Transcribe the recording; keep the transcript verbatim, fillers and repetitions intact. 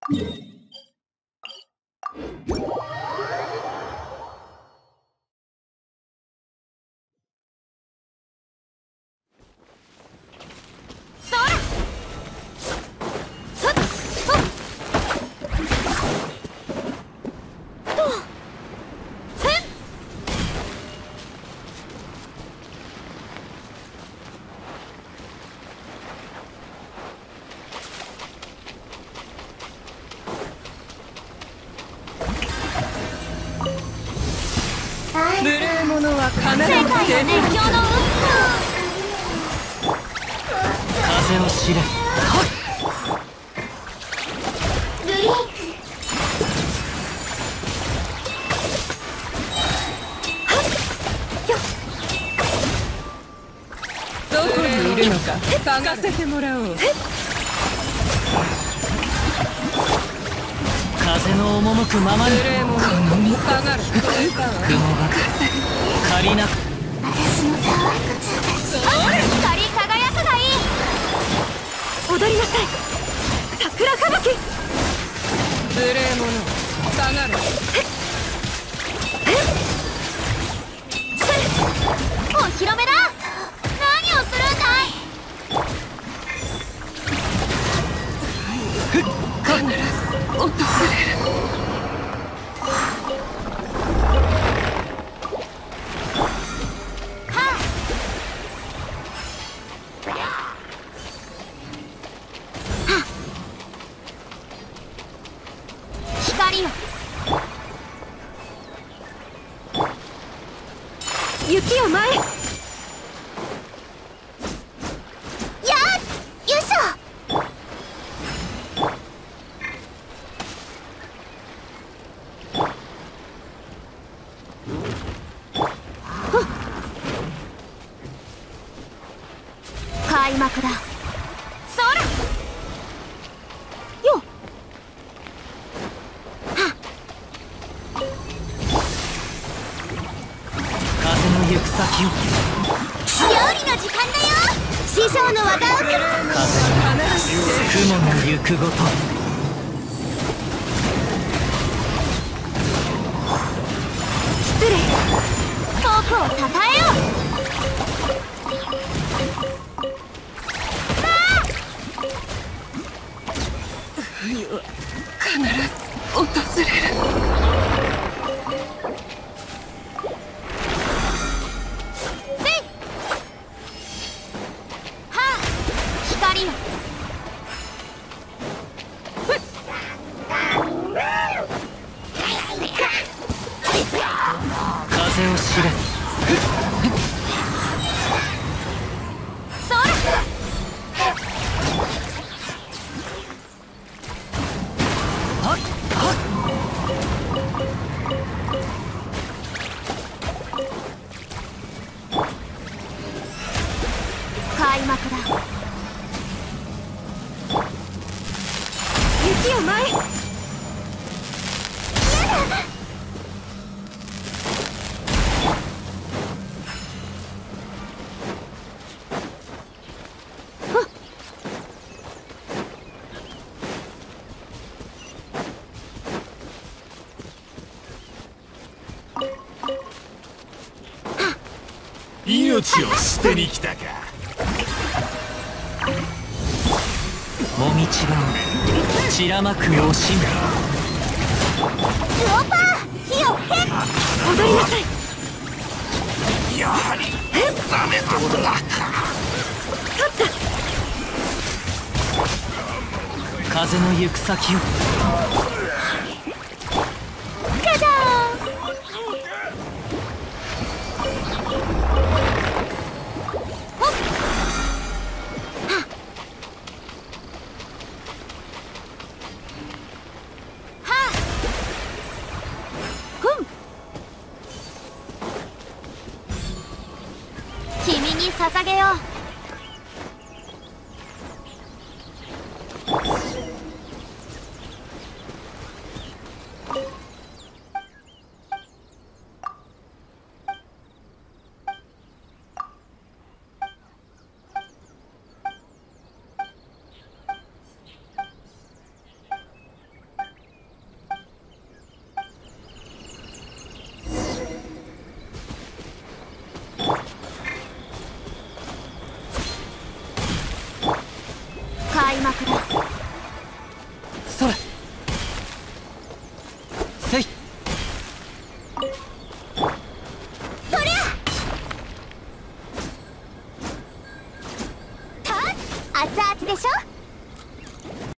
無礼者は必ず世界の熱狂の風を知れ。 ブリーどこにいるのか探せてもらおう。 風の赴くままに。 無礼者下がる。 雲が借りなく。 私のタワー光り輝くがいい。踊りなさい桜吹雪。 無礼者下がる。 お披露目だ。何をするんだい。 必ず訪れる。 光よ雪よ前。やっよいしょ。開幕だ。そらよっ。 風の行く先を。 料理の時間だよ。師匠の技を。 風雲の行くごと。 失礼。遠くをたたえよう。 冬は必ず訪れる。 光よ風を知れ。 そらはっはっ。 開幕だ。雪よ前。やだ。 命を捨てに来たか。 もみちばを散らまく惜しみ。 ウオパー火をへっ。踊りなさい。 やはりダメってことだ。 風の行く先を。 ガジャーン。君に捧げよう。 幕だ。 それせい。 とりゃたっ熱々でしょ。